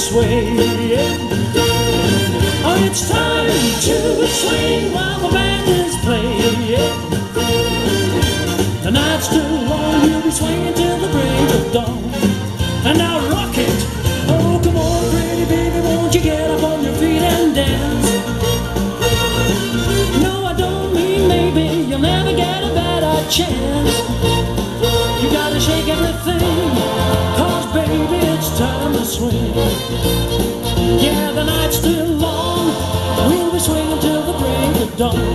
sway. Oh, it's time to swing while the band is playing. The night's still long, we'll be swinging till the break of dawn. And now rock it, oh come on pretty baby, won't you get up on your feet and dance? No, I don't mean maybe, you'll never get a better chance. You gotta shake everything, cause baby it's time to swing. Yeah, the night's still long, we'll be swinging till the break of dawn.